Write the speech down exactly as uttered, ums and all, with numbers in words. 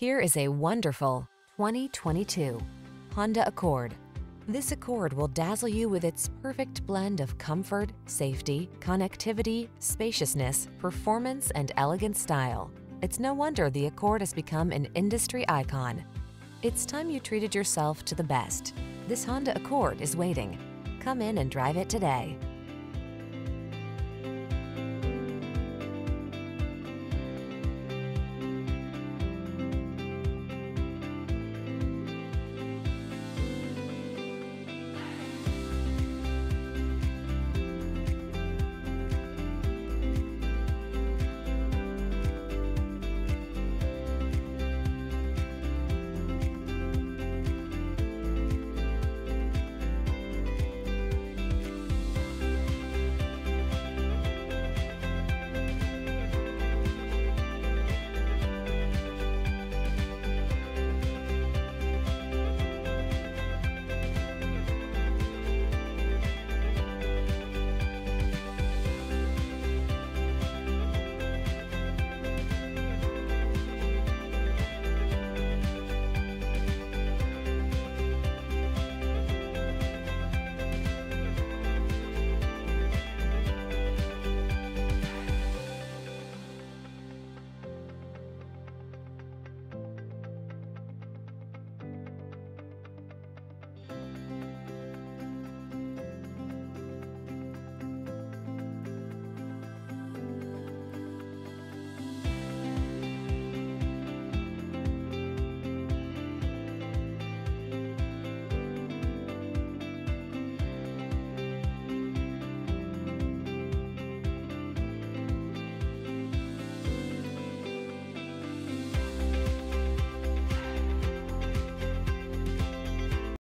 Here is a wonderful twenty twenty-two Honda Accord. This Accord will dazzle you with its perfect blend of comfort, safety, connectivity, spaciousness, performance, and elegant style. It's no wonder the Accord has become an industry icon. It's time you treated yourself to the best. This Honda Accord is waiting. Come in and drive it today.